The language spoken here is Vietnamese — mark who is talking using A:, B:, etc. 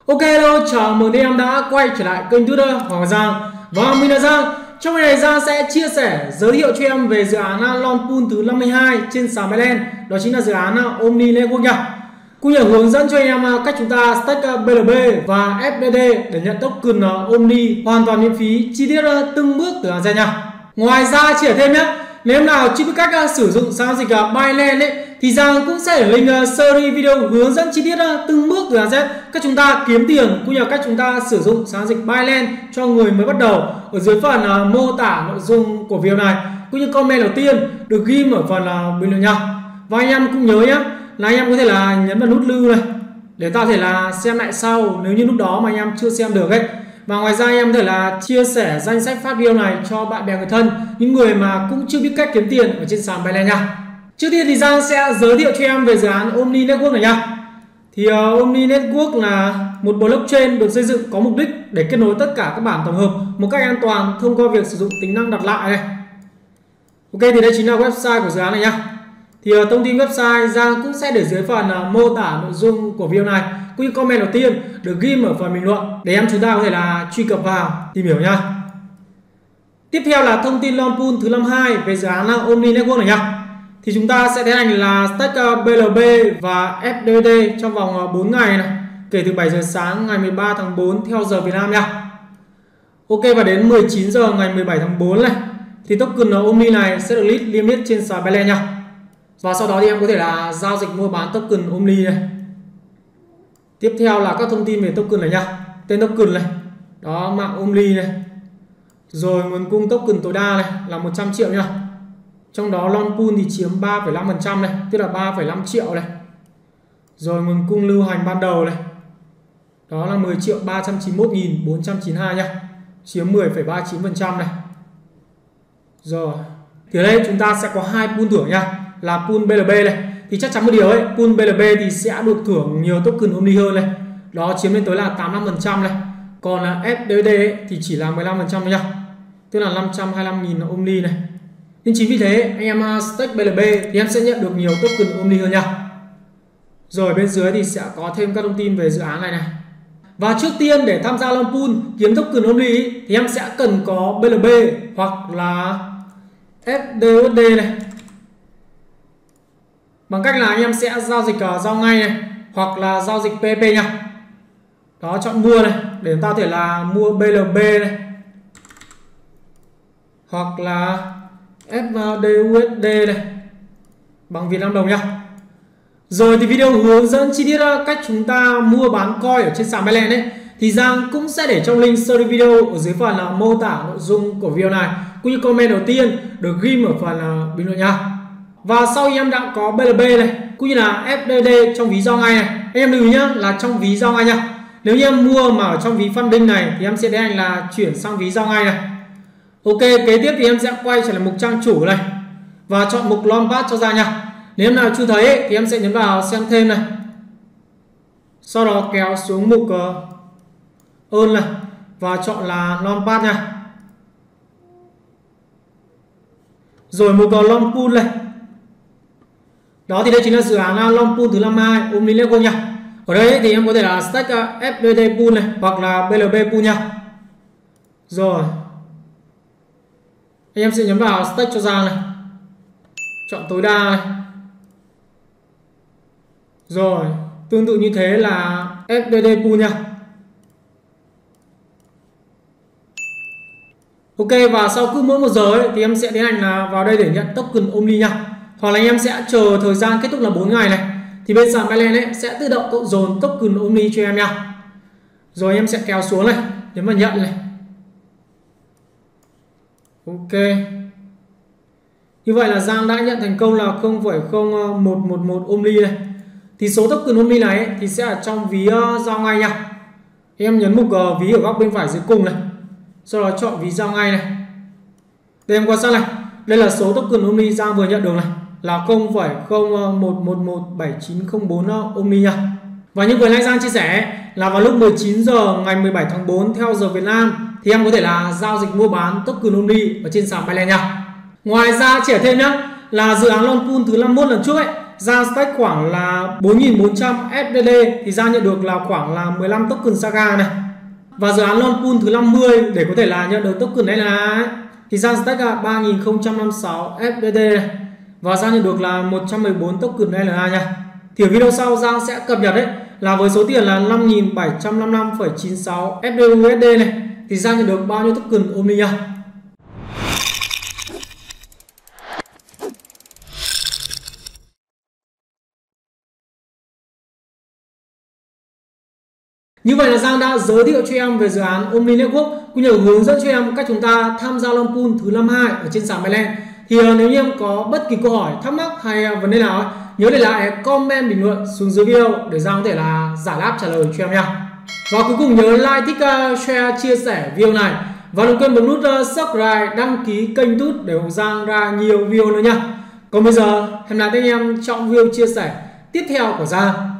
A: Ok, hello, chào mừng em đã quay trở lại kênh Tutor Hoàng Giang. Và mình là Giang. Trong video này Giang sẽ chia sẻ, giới thiệu cho em về dự án Long Pool thứ 52 trên sàn Binance. Đó chính là dự án Omni Network nha. Cũng như hướng dẫn cho em cách chúng ta stake BNB và FBD để nhận token Omni hoàn toàn miễn phí, chi tiết từng bước từ A đến Z nha. Ngoài ra chia sẻ thêm nhé, nếu em nào chưa biết cách sử dụng giao dịch Binance thì Giang cũng sẽ để link series video hướng dẫn chi tiết từng bước từ A đến Z cách chúng ta kiếm tiền cũng như cách chúng ta sử dụng giao dịch Binance cho người mới bắt đầu ở dưới phần mô tả nội dung của video này, cũng như comment đầu tiên được ghi ở phần bình luận nha. Và anh em cũng nhớ nhé, là anh em có thể là nhấn vào nút lưu này để ta có thể là xem lại sau nếu như lúc đó mà anh em chưa xem được ấy. Và ngoài ra anh em có thể là chia sẻ danh sách phát video này cho bạn bè người thân, những người mà cũng chưa biết cách kiếm tiền ở trên sàn Binance nha. Trước tiên thì Giang sẽ giới thiệu cho em về dự án Omni Network này nha. Thì Omni Network là một blockchain được xây dựng có mục đích để kết nối tất cả các bản tổng hợp một cách an toàn thông qua việc sử dụng tính năng đặt lại này. Ok, thì đây chính là website của dự án này nha. Thì thông tin website Giang cũng sẽ để dưới phần mô tả nội dung của video này, cũng như comment đầu tiên được ghi ở phần bình luận để em chúng ta có thể là truy cập vào tìm hiểu nha. Tiếp theo là thông tin Long Pool thứ 52 về dự án Omni Network này nha. Thì chúng ta sẽ tiến hành là stake BNB và FBD trong vòng 4 ngày này, kể từ 7 giờ sáng ngày 13 tháng 4 theo giờ Việt Nam nha. Ok, và đến 19 giờ ngày 17 tháng 4 này thì token Omni này sẽ được list limit trên sàn Binance nha. Và sau đó thì em có thể là giao dịch mua bán token Omni này. Tiếp theo là các thông tin về token này nha. Tên token này, đó, mạng Omni này. Rồi nguồn cung token tối đa này là 100 triệu nha. Trong đó Long Pool thì chiếm 3,5% này, tức là 3,5 triệu này. Rồi nguồn cung lưu hành ban đầu này, đó là 10.391.492 nha, chiếm 10,39% này. Rồi, thì ở đây chúng ta sẽ có hai pool thưởng nha, là pool BNB này. Thì chắc chắn một điều ấy, pool BNB thì sẽ được thưởng nhiều token Omni hơn này. Đó chiếm lên tới là 85% này. Còn là FBD ấy, thì chỉ là 15% nha, tức là 525.000 Omni này. Nên chính vì thế anh em stake BNB thì em sẽ nhận được nhiều token Omni hơn nha. Rồi bên dưới thì sẽ có thêm các thông tin về dự án này này. Và trước tiên để tham gia Long Pool kiếm token Omni thì em sẽ cần có BNB hoặc là FDUSD này. Bằng cách là anh em sẽ giao dịch giao ngay này hoặc là giao dịch PP nha. Đó, chọn mua này để chúng ta có thể là mua BNB này hoặc là FDUSD này bằng Việt Nam đồng nha. Rồi thì video hướng dẫn chi tiết cách chúng ta mua bán coin ở trên sàn Binance ấy thì Giang cũng sẽ để trong link series video ở dưới phần mô tả nội dung của video này, cũng như comment đầu tiên được ghi ở phần bình luận nha. Và sau khi em đã có BNB này cũng như là FDD trong ví giao ngay này, anh em lưu ý nhá, là trong ví giao ngay nha. Nếu như em mua mà ở trong ví funding này thì em sẽ tiến hành là chuyển sang ví giao ngay này. Ok, kế tiếp thì em sẽ quay trở lại mục trang chủ này và chọn mục long path cho ra nha. Nếu em nào chưa thấy ấy, thì em sẽ nhấn vào xem thêm này, sau đó kéo xuống mục earn này và chọn là long path nha. Rồi mục long pool này. Đó, thì đây chính là dự án Long Pool thứ 52 Omni Network nha. Ở đây thì em có thể là stake FBD pool này hoặc là BNB pool nha. Rồi anh em sẽ nhấn vào stake cho ra này, chọn tối đa này. Rồi tương tự như thế là FBD pool nha. Ok, và sau cứ mỗi 1 giờ ấy, thì em sẽ tiến hành là vào đây để nhận token Omni nha. Hoặc là anh em sẽ chờ thời gian kết thúc là 4 ngày này thì bên sàn Binance ấy sẽ tự động cộng dồn token Omni cho em nha. Rồi em sẽ kéo xuống này, nhấn vào nhận này. Ok, như vậy là Giang đã nhận thành công là 0,0111 Omni này. Thì số token Omni này ấy, thì sẽ ở trong ví giao ngay nha. Em nhấn mục ví ở góc bên phải dưới cùng này, sau đó chọn ví giao ngay này. Đây em quan sát này, đây là số token Omni Giang vừa nhận được này, là 0,01117904 Omni nha. Và như vừa nãy Giang chia sẻ là vào lúc 19 giờ ngày 17 tháng 4 theo giờ Việt Nam thì em có thể là giao dịch mua bán token Omni ở trên sàn Binance nha. Ngoài ra chia sẻ thêm nhé, là dự án Long Pool thứ 51 lần trước ấy Giang stake khoảng là 4.400 SBD thì Giang nhận được là khoảng là 15 token Saga này. Và dự án launch pool thứ 50 để có thể là nhận được token này là thì Giang stake là 3.056 SBD này. Và Giang nhận được là 114 token LA nha. Thì ở video sau Giang sẽ cập nhật đấy là với số tiền là 5.755,96 SBUSD này thì Giang nhận được bao nhiêu token Omni nha. Như vậy là Giang đã giới thiệu cho em về dự án Omni Network cũng như hướng dẫn cho em cách chúng ta tham gia launch pool thứ 52 ở trên sàn Binance. Thì nếu như em có bất kỳ câu hỏi, thắc mắc hay vấn đề nào nhớ để lại comment bình luận xuống dưới video để Giang có thể là giải đáp trả lời cho em nha. Và cuối cùng nhớ like, thích, share, chia sẻ video này và đừng quên bấm nút subscribe, đăng ký kênh YouTube để ủng Giang ra nhiều video nữa nha. Còn bây giờ hẹn gặp lại anh em trong video chia sẻ tiếp theo của Giang.